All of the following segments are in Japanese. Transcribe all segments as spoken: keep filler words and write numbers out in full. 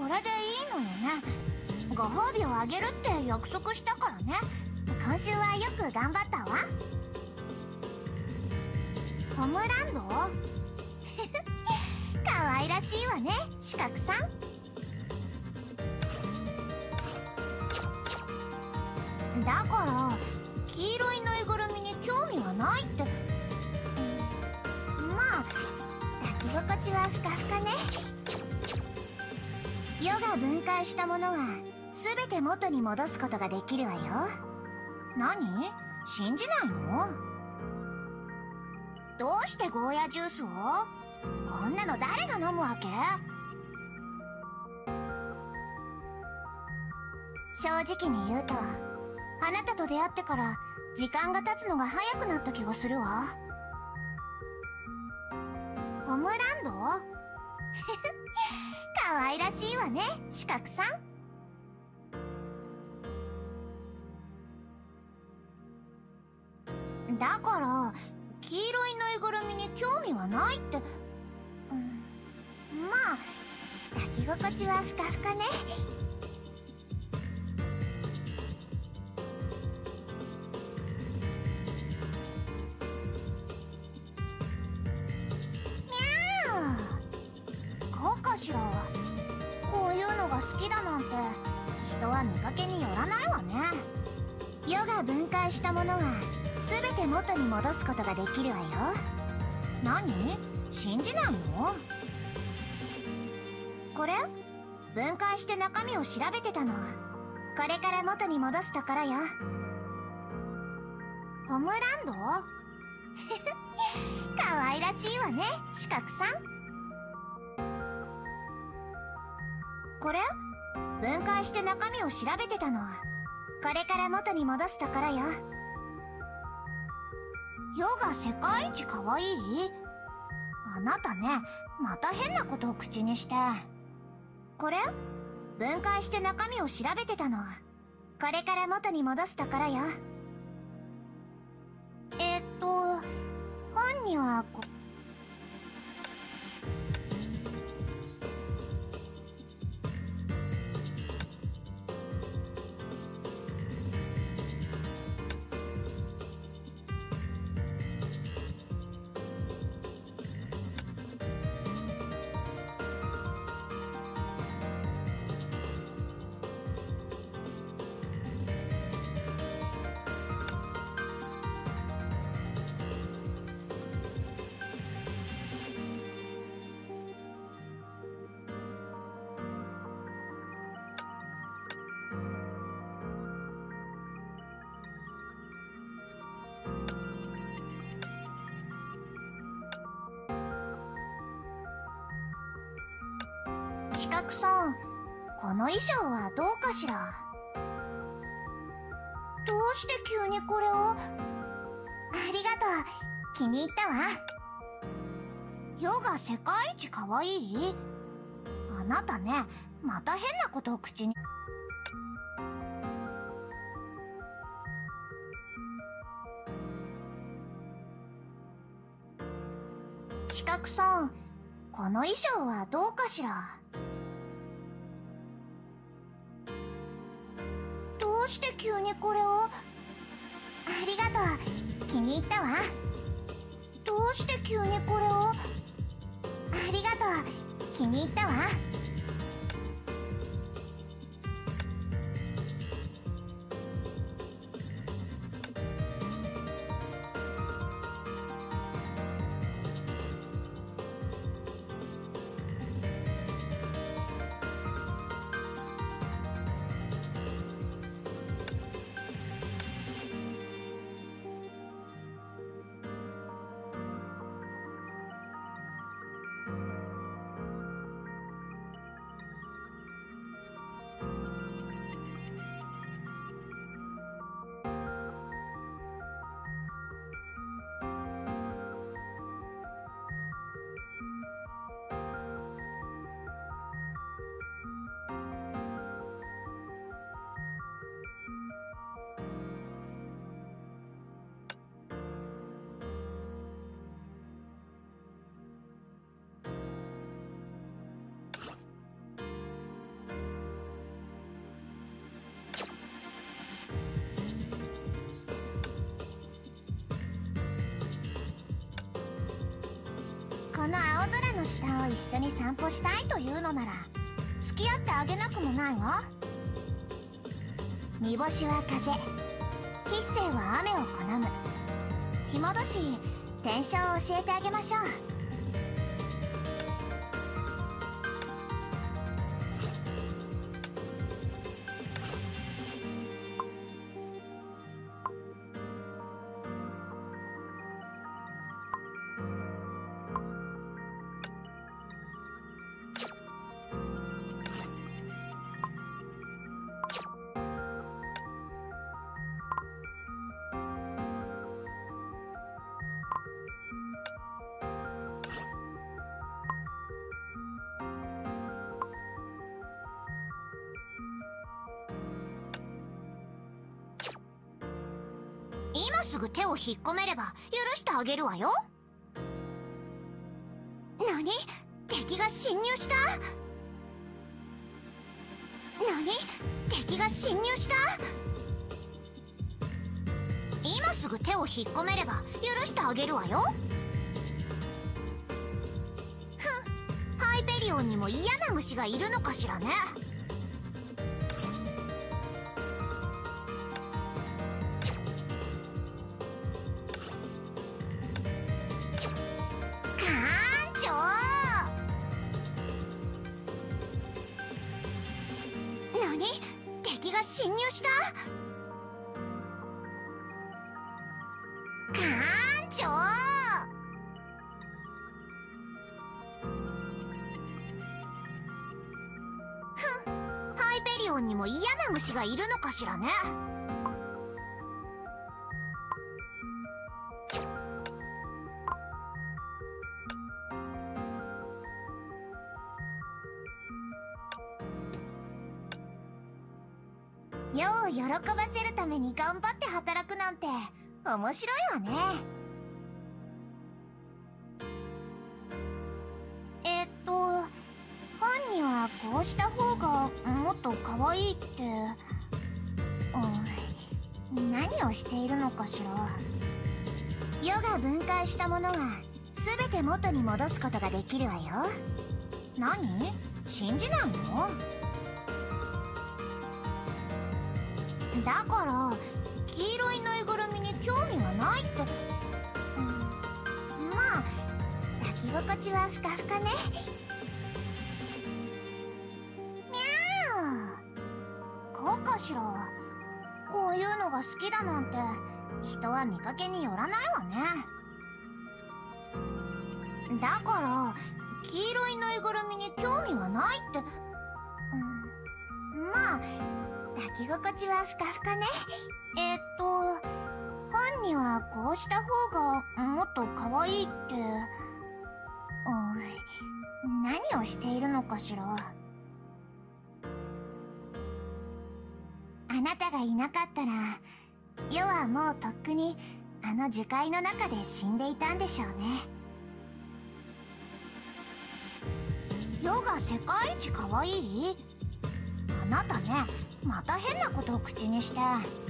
れでいいのよね。ご褒美をあげるって約束したからね。今週はよく頑張ったわ。ホムランド可愛らしいわね、四角さん。だから黄色いぬいぐるみに興味はないって。まあ抱き心地はふかふかね。世が分解したものは全て元に戻すことができるわよ。何？信じないの？どうしてゴーヤジュースを？こんなの誰が飲むわけ？正直に言うと、あなたと出会ってから時間が経つのが早くなった気がするわ。ホムランド可愛らしいわね、四角さん。だから黄色いぬいぐるみに興味はないって。うん、まあ抱き心地はふかふかね。こうかしら。こういうのが好きだなんて人は見かけによらないわね。世が分解したものは全て元に戻すことができるわよ。何？信じないの？これ？分解して中身を調べてたの。これから元に戻すところよ。ホムランド可愛らしいわね、四角さん。これ？分解して中身を調べてたの。これから元に戻すところよ。世が世界一可愛い？あなたね、また変なことを口にして。これ？分解して中身を調べてたの。これから元に戻すところよ。えっと本にはこ四角さん、この衣装はどうかしら。どうして急にこれを？ありがとう、気に入ったわ。世が世界一可愛い？あなたね、また変なことを口に。四角さん、この衣装はどうかしら。どうして急にこれを？ありがとう、気に入ったわ。どうして急にこれを？ありがとう、気に入ったわ。 この青空の下を一緒に散歩したいというのなら付き合ってあげなくもないわ。煮干しは風、筆生は雨を好む。暇だし転生を教えてあげましょう。今すぐ手を引っ込めれば許してあげるわよ。何？敵が侵入した？何？敵が侵入した？今すぐ手を引っ込めれば許してあげるわよ。ふん、ハイペリオンにも嫌な虫がいるのかしらね。何？敵が侵入した？艦長！ふん、ハイペリオンにも嫌な虫がいるのかしらね。世を喜ばせるために頑張って働くなんて面白いわね。えっと本にはこうした方がもっと可愛いって、うん、何をしているのかしら。世が分解したものは全て元に戻すことができるわよ。何？信じないの？だから黄色いぬいぐるみに興味はないって、うん、まあ抱き心地はふかふかね。にゃーこうかしら。こういうのが好きだなんて人は見かけによらないわね。だから黄色いぬいぐるみに興味はないって、うん、まあ抱き心地はふかふかね。えっと本にはこうした方がもっと可愛いって、うん、何をしているのかしら。あなたがいなかったら世はもうとっくにあの樹海の中で死んでいたんでしょうね。世が世界一可愛い？あなたね、また変なことを口にして。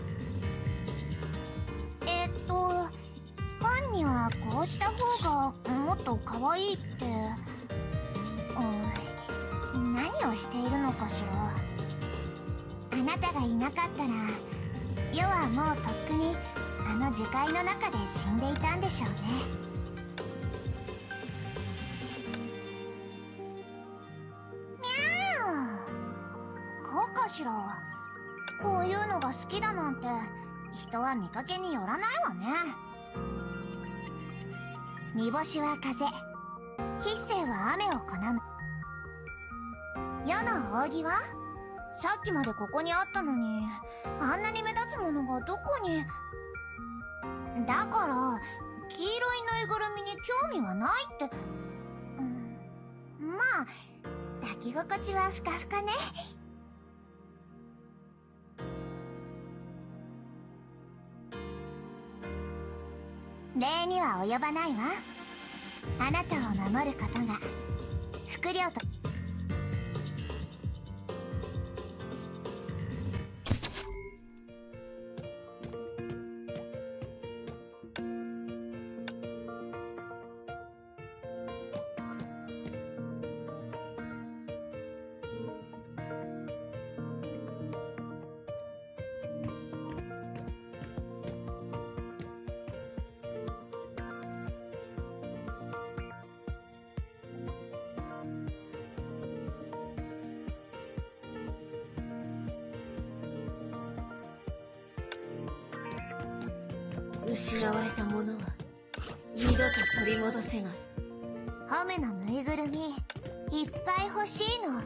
えっと本にはこうした方がもっと可愛いって、うん、何をしているのかしら。あなたがいなかったら世はもうとっくにあの樹海の中で死んでいたんでしょうね。こうかしら。こういうのが好きだなんて人は見かけによらないわね。煮干しは風、筆生は雨を好む。世の扇はさっきまでここにあったのにあんなに目立つものがどこに。だから黄色いぬいぐるみに興味はないって、うん、まあ抱き心地はふかふかね。礼には及ばないわ。あなたを守ることが副領と。 失われたものは二度と取り戻せない。 ホメのぬいぐるみいっぱい欲しいの。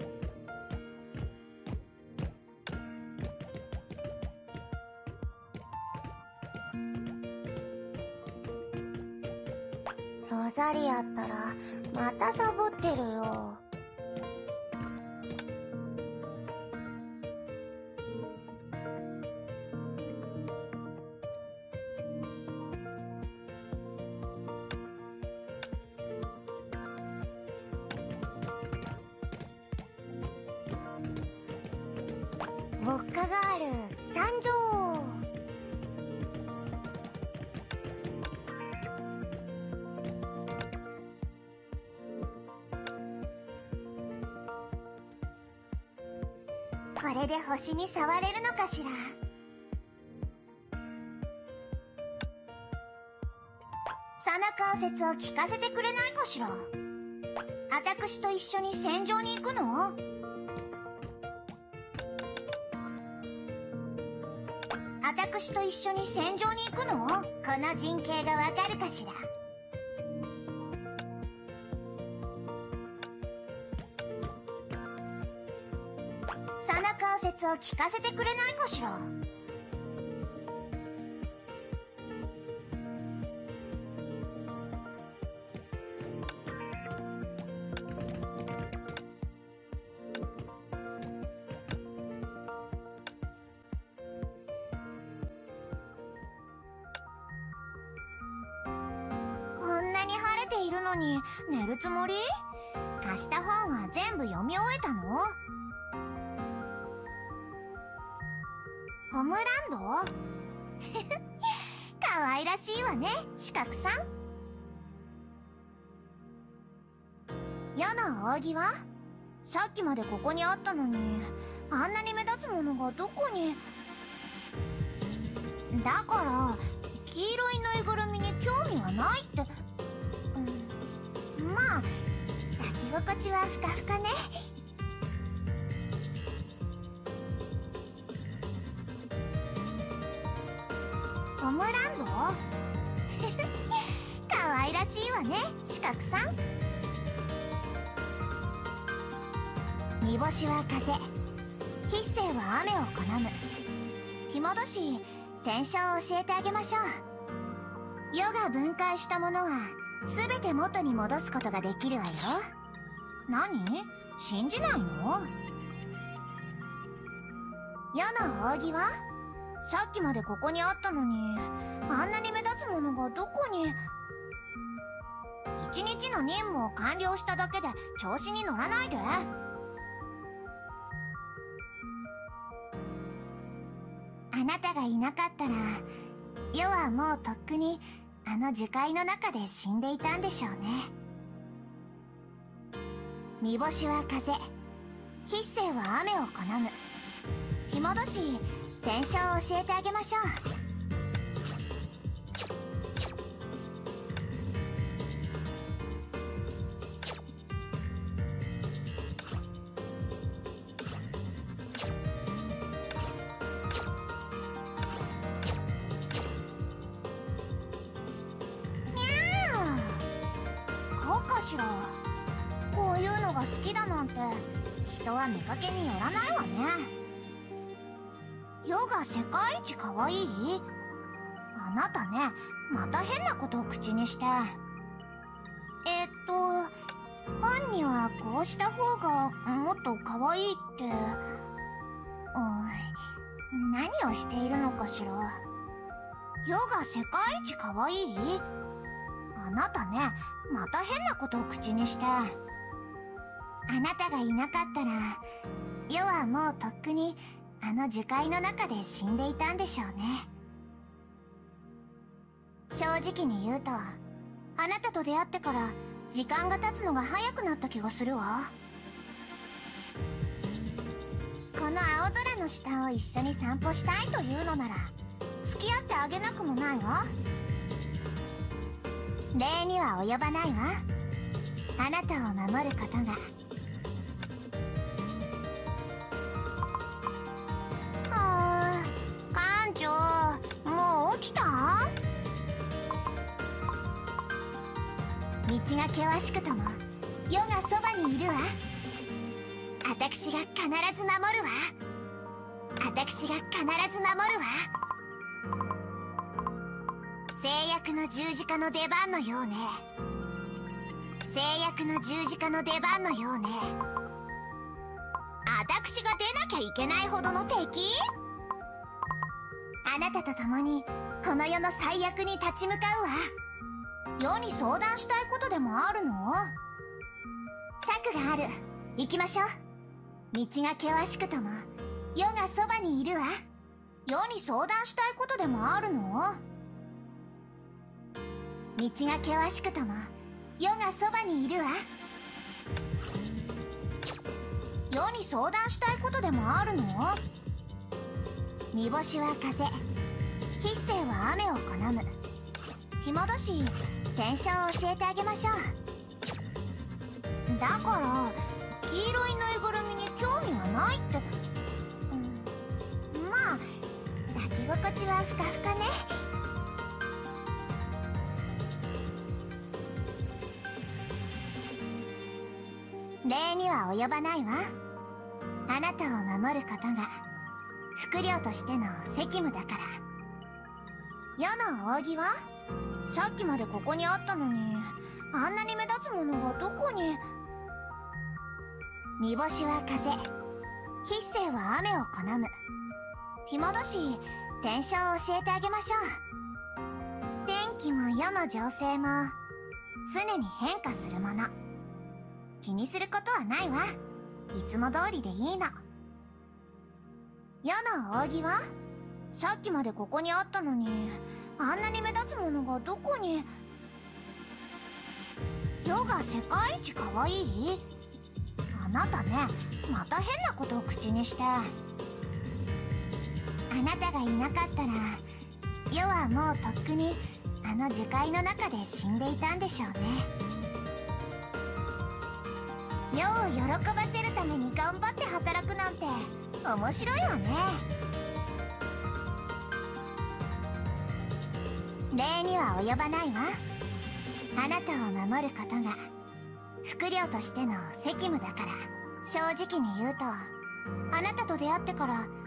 ロザリアったらまたサボってるよ。ウォッカガール参上。これで星に触れるのかしら。サナカー説を聞かせてくれないかしら。あたくしと一緒に戦場に行くの？あたくしと一緒に戦場に行くの？この陣形がわかるかしら。サナカー説を聞かせてくれないかしら。こんなに晴れているのに寝るつもり？貸した本は全部読み終えたの？ホムランド？可愛らしいわね、四角さん。矢の扇は？さっきまでここにあったのに、あんなに目立つものがどこに。だから黄色いぬいぐるみに興味はないって、うん、まあ抱き心地はふかふかね。ホムランド？可愛らしいわね、四角さん。煮干しは風、筆生は雨を好む。暇だし転生を教えてあげましょう。世が分解したものは全て元に戻すことができるわよ。何？信じないの？世の扇は？さっきまでここにあったのに、あんなに目立つものがどこに。一日の任務を完了しただけで調子に乗らないで。あなたがいなかったら、世はもうとっくにあの樹海の中で死んでいたんでしょうね。煮干しは風、筆生は雨を好む。暇だし転生を教えてあげましょう。こういうのが好きだなんて人は見かけによらないわね。世が世界一可愛い？あなたね、また変なことを口にして。えっと本にはこうした方がもっと可愛いって、うん、何をしているのかしら。世が世界一可愛い？あなたね、また変なことを口にして。あなたがいなかったら、世はもうとっくにあの樹海の中で死んでいたんでしょうね。正直に言うと、あなたと出会ってから時間が経つのが早くなった気がするわ。この青空の下を一緒に散歩したいというのなら、付き合ってあげなくもないわ。礼には及ばないわ。あなたを守ることが。はあ、館長、もう起きた？ 道が険しくとも世がそばにいるわ。私が必ず守るわ。私が必ず守るわ。制約の十字架の出番のようね。制約の十字架の出番のようね。私が出なきゃいけないほどの敵？あなたと共にこの世の最悪に立ち向かうわ。世に相談したいことでもあるの？策がある。行きましょう。道が険しくとも世がそばにいるわ。世に相談したいことでもあるの？道が険しくとも世がそばにいるわ。世に相談したいことでもあるの？煮干しは風、筆生は雨を好む。暇だし転生を教えてあげましょう。だから黄色いぬいぐるみに興味はないって、うん、まあ抱き心地はふかふかね。礼には及ばないわ。あなたを守ることが副領としての責務だから。世の扇はさっきまでここにあったのに、あんなに目立つものがどこに。煮干しは風、筆生は雨を好む。暇だし転生を教えてあげましょう。天気も世の情勢も常に変化するもの。気にすることはないわ。いつも通りでいいの。世の扇はさっきまでここにあったのに、あんなに目立つものがどこに。世が世界一可愛い？あなたね、また変なことを口にして。あなたがいなかったら世はもうとっくにあの樹海の中で死んでいたんでしょうね。世を喜ばせるために頑張って働くなんて面白いわね。礼には及ばないわ。あなたを守ることが副領としての責務だから。正直に言うと、あなたと出会ってから